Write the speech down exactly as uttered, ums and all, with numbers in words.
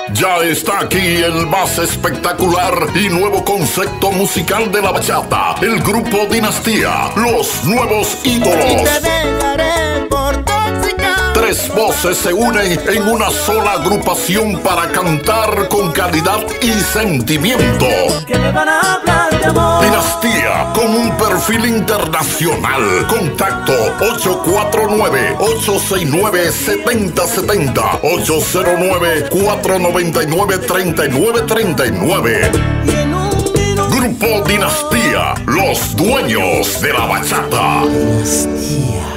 Ya está aquí el más espectacular y nuevo concepto musical de la bachata, el grupo Dinastía, los nuevos ídolos. Y te dejaré por tóxica. Tres voces se unen en una sola agrupación para cantar con calidad y sentimiento. Que me van a hablar de amor. Dinastía con un perfil internacional. Contacto ocho cuatro nueve, ocho seis nueve, siete cero siete cero, ocho cero nueve, cuatro nueve nueve, tres nueve tres nueve. Grupo Dinastía, los dueños de la bachata. Dinastía.